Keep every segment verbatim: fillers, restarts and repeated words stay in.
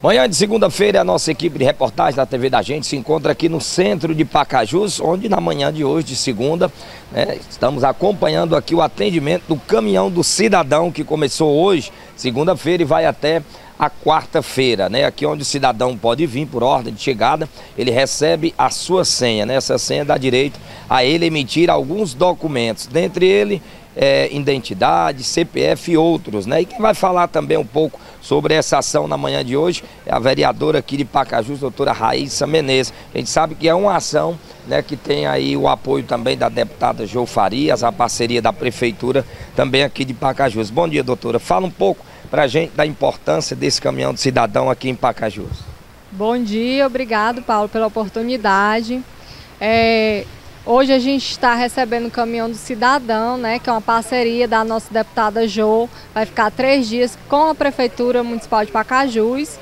Manhã de segunda-feira, a nossa equipe de reportagem da T V da Gente se encontra aqui no centro de Pacajus, onde na manhã de hoje, de segunda, né, estamos acompanhando aqui o atendimento do Caminhão do Cidadão, que começou hoje, segunda-feira, e vai até a quarta-feira, né? Aqui onde o cidadão pode vir por ordem de chegada, ele recebe a sua senha, né? Essa senha dá direito a ele emitir alguns documentos, dentre ele é, identidade, C P F e outros, né? E quem vai falar também um pouco sobre essa ação na manhã de hoje é a vereadora aqui de Pacajus, doutora Raíssa Menezes. A gente sabe que é uma ação, né, que tem aí o apoio também da deputada Jo Farias, a parceria da prefeitura também aqui de Pacajus. Bom dia, doutora. Fala um pouco para a gente da importância desse caminhão do cidadão aqui em Pacajus. Bom dia, obrigado, Paulo, pela oportunidade. É, hoje a gente está recebendo o caminhão do cidadão, né, que é uma parceria da nossa deputada Jo. Vai ficar três dias com a Prefeitura Municipal de Pacajus.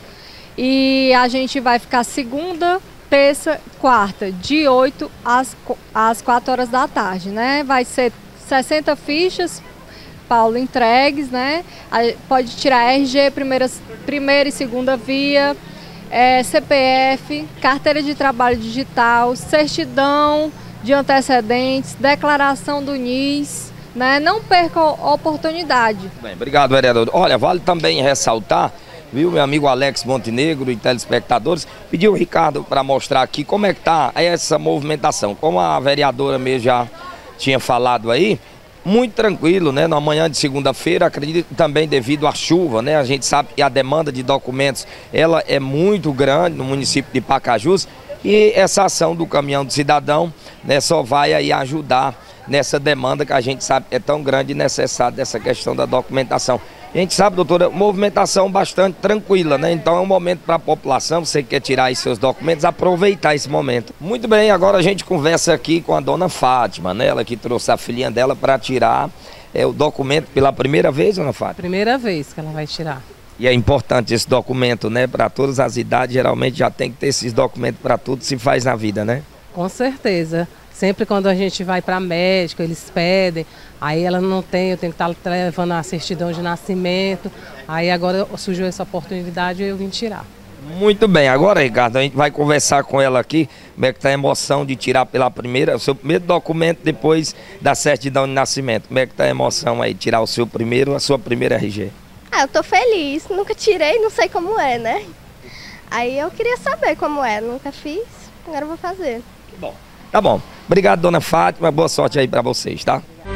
E a gente vai ficar segunda, terça, quarta, de oito às, às quatro horas da tarde, né? Vai ser sessenta fichas, Paulo, entregues, né? Pode tirar R G, primeira, primeira e segunda via, é, C P F, carteira de trabalho digital, certidão de antecedentes, declaração do N I S, né? Não perca a oportunidade. Bem, obrigado, vereador. Olha, vale também ressaltar, viu, meu amigo Alex Montenegro e telespectadores, pediu o Ricardo para mostrar aqui como é que está essa movimentação. Como a vereadora mesmo já tinha falado aí, muito tranquilo, né? Na manhã de segunda-feira, acredito também devido à chuva, né? A gente sabe que a demanda de documentos, ela é muito grande no município de Pacajus, e essa ação do Caminhão do Cidadão, né, só vai aí ajudar nessa demanda que a gente sabe é tão grande e necessária dessa questão da documentação. A gente sabe, doutora, movimentação bastante tranquila, né? Então é um momento para a população, você que quer tirar aí seus documentos, aproveitar esse momento. Muito bem, agora a gente conversa aqui com a dona Fátima, né? Ela que trouxe a filhinha dela para tirar é, o documento pela primeira vez, dona Fátima? Primeira vez que ela vai tirar. E é importante esse documento, né? Para todas as idades, geralmente já tem que ter esses documentos para tudo se faz na vida, né? Com certeza. Sempre quando a gente vai para médico, eles pedem, aí ela não tem, eu tenho que estar levando a certidão de nascimento, aí agora surgiu essa oportunidade e eu vim tirar. Muito bem, agora, Ricardo, a gente vai conversar com ela aqui, como é que está a emoção de tirar pela primeira, o seu primeiro documento depois da certidão de nascimento. Como é que está a emoção aí, tirar o seu primeiro, a sua primeira R G? Ah, eu tô feliz, nunca tirei, não sei como é, né? Aí eu queria saber como é, nunca fiz, agora eu vou fazer. Que bom. Tá bom. Obrigado, dona Fátima. Boa sorte aí para vocês, tá?